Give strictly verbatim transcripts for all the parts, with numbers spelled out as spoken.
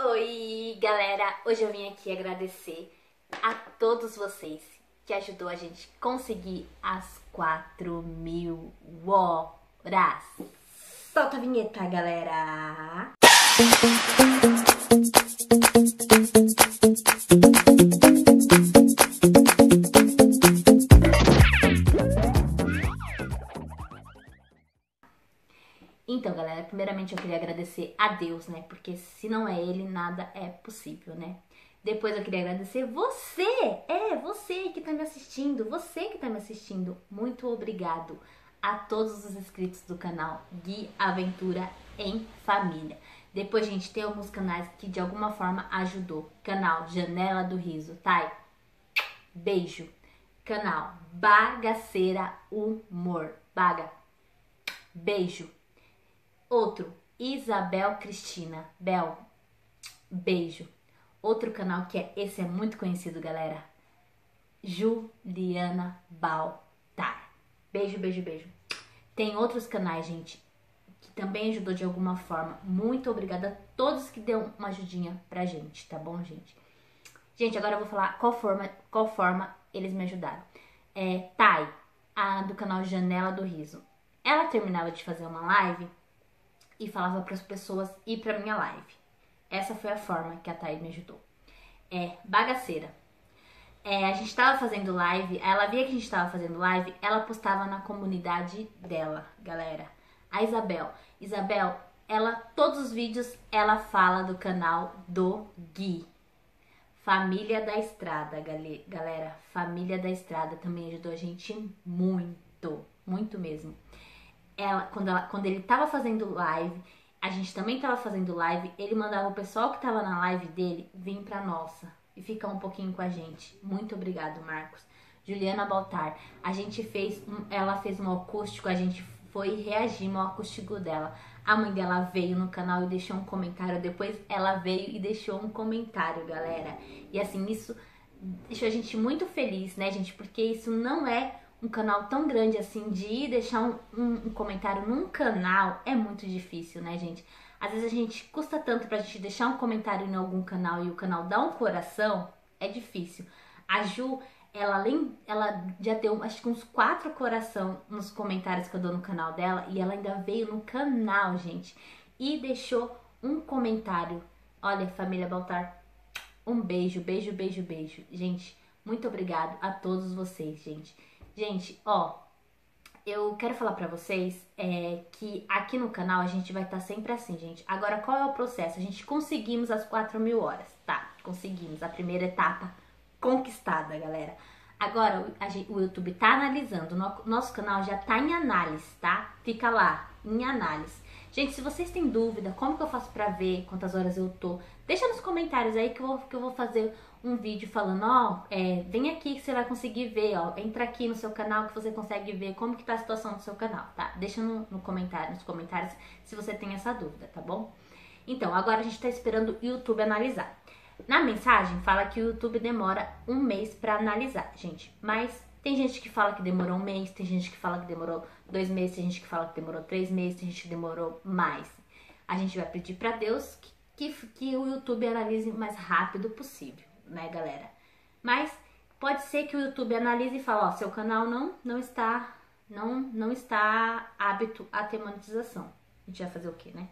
Oi, galera! Hoje eu vim aqui agradecer a todos vocês que ajudou a gente a conseguir as quatro mil horas. Solta a vinheta, galera! Então, galera, primeiramente eu queria agradecer a Deus, né? Porque se não é Ele, nada é possível, né? Depois eu queria agradecer você, é, você que tá me assistindo, você que tá me assistindo. Muito obrigado a todos os inscritos do canal Gui Aventura em Família. Depois, gente, tem alguns canais que de alguma forma ajudou. Canal Janela do Riso, tá? Beijo. Canal Bagaceira Humor, Baga. Beijo. Outro, Isabel Cristina, Bel, beijo. Outro canal que é, esse é muito conhecido, galera, Juliana Baltar, beijo, beijo, beijo. Tem outros canais, gente, que também ajudou de alguma forma. Muito obrigada a todos que deu uma ajudinha pra gente, tá bom, gente? Gente, agora eu vou falar qual forma, qual forma eles me ajudaram. É, Thay, a do canal Janela do Riso, ela terminava de fazer uma live e falava para as pessoas ir para minha live. Essa foi a forma que a Thay me ajudou. É, Bagaceira. É, a gente estava fazendo live, ela via que a gente estava fazendo live, ela postava na comunidade dela, galera. A Isabel. Isabel, ela, todos os vídeos, ela fala do canal do Gui. Família da Estrada, galera. Família da Estrada também ajudou a gente muito, muito mesmo. Ela, quando, ela, quando ele tava fazendo live, a gente também tava fazendo live, ele mandava o pessoal que tava na live dele vir pra nossa e ficar um pouquinho com a gente. Muito obrigado, Marcos. Juliana Baltar, a gente fez, ela fez um acústico, a gente foi reagir ao acústico dela. A mãe dela veio no canal e deixou um comentário, depois ela veio e deixou um comentário, galera. E assim, isso deixou a gente muito feliz, né, gente? Porque isso não é um canal tão grande assim, de ir deixar um, um, um comentário num canal é muito difícil, né, gente? Às vezes a gente custa tanto pra gente deixar um comentário em algum canal e o canal dá um coração, é difícil. A Ju, ela além, ela já deu acho que uns quatro coração nos comentários que eu dou no canal dela e ela ainda veio no canal, gente, e deixou um comentário. Olha, família Baltar, um beijo, beijo, beijo, beijo. Gente, muito obrigado a todos vocês, gente. Gente, ó, eu quero falar pra vocês é, que aqui no canal a gente vai estar tá sempre assim, gente. Agora, qual é o processo? A gente conseguimos as quatro mil horas, tá? Conseguimos, a primeira etapa conquistada, galera. Agora, a gente, o YouTube tá analisando, no, nosso canal já tá em análise, tá? Fica lá, em análise. Gente, se vocês têm dúvida, como que eu faço pra ver quantas horas eu tô, deixa nos comentários aí que eu vou, que eu vou fazer um vídeo falando, ó, é, vem aqui que você vai conseguir ver, ó, entra aqui no seu canal que você consegue ver como que tá a situação do seu canal, tá? Deixa no, no comentário, nos comentários se você tem essa dúvida, tá bom? Então, agora a gente tá esperando o YouTube analisar. Na mensagem fala que o YouTube demora um mês pra analisar, gente, mas tem gente que fala que demorou um mês, tem gente que fala que demorou dois meses, tem gente que fala que demorou três meses, tem gente que demorou mais. A gente vai pedir pra Deus que, que, que o YouTube analise o mais rápido possível, né, galera? Mas pode ser que o YouTube analise e fale, ó, seu canal não, não está não, não está apto a ter monetização. A gente vai fazer o quê, né?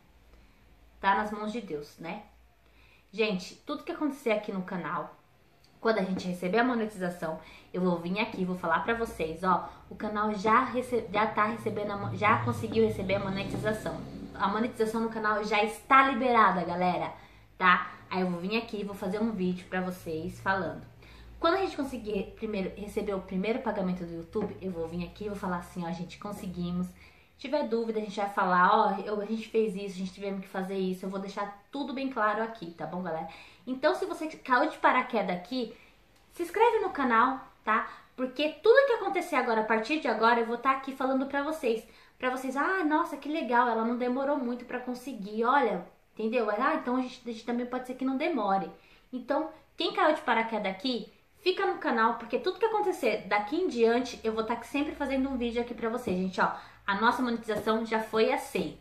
Tá nas mãos de Deus, né? Gente, tudo que acontecer aqui no canal, quando a gente receber a monetização, eu vou vir aqui, vou falar pra vocês, ó, o canal já, rece já tá recebendo, a, já conseguiu receber a monetização. A monetização no canal já está liberada, galera, tá? Aí eu vou vir aqui e vou fazer um vídeo pra vocês falando. Quando a gente conseguir primeiro, receber o primeiro pagamento do YouTube, eu vou vir aqui e vou falar assim, ó, gente, conseguimos. Se tiver dúvida, a gente vai falar, ó, eu, a gente fez isso, a gente tivemos que fazer isso. Eu vou deixar tudo bem claro aqui, tá bom, galera? Então, se você caiu de paraquedas aqui, se inscreve no canal, tá? Porque tudo que acontecer agora, a partir de agora, eu vou estar aqui falando pra vocês. Pra vocês, ah, nossa, que legal, ela não demorou muito pra conseguir, olha, entendeu? Ah, então a gente, a gente também pode ser que não demore. Então, quem caiu de paraquedas aqui, fica no canal, porque tudo que acontecer daqui em diante, eu vou estar sempre fazendo um vídeo aqui pra vocês, gente, ó. A nossa monetização já foi aceita.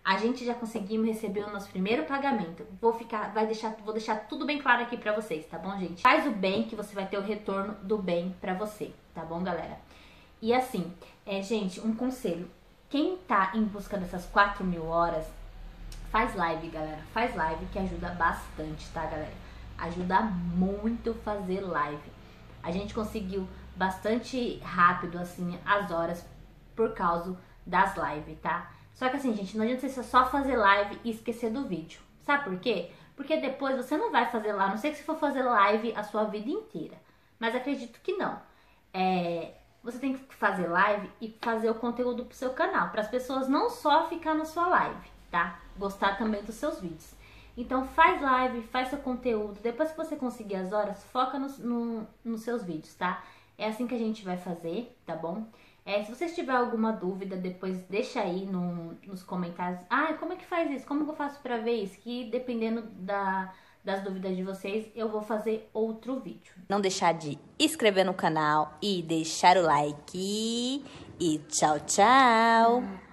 A gente já conseguimos receber o nosso primeiro pagamento. Vou ficar, vai deixar, vou deixar tudo bem claro aqui pra vocês, tá bom, gente? Faz o bem que você vai ter o retorno do bem pra você, tá bom, galera? E assim, é, gente, um conselho. Quem tá em busca dessas quatro mil horas, faz live, galera. Faz live que ajuda bastante, tá, galera? Ajuda muito fazer live. A gente conseguiu bastante rápido, assim, as horas por causa das lives, tá? Só que assim, gente, não adianta você só fazer live e esquecer do vídeo. Sabe por quê? Porque depois você não vai fazer lá, a não sei que se for fazer live a sua vida inteira. Mas acredito que não. É, você tem que fazer live e fazer o conteúdo pro seu canal. Para as pessoas não só ficar na sua live, tá? Gostar também dos seus vídeos. Então faz live, faz seu conteúdo. Depois que você conseguir as horas, foca no, no, nos seus vídeos, tá? É assim que a gente vai fazer, tá bom? É, se vocês tiverem alguma dúvida, depois deixa aí no, nos comentários. Ah, como é que faz isso? Como que eu faço pra ver isso? Que dependendo da, das dúvidas de vocês, eu vou fazer outro vídeo. Não deixar de inscrever no canal e deixar o like. E tchau, tchau!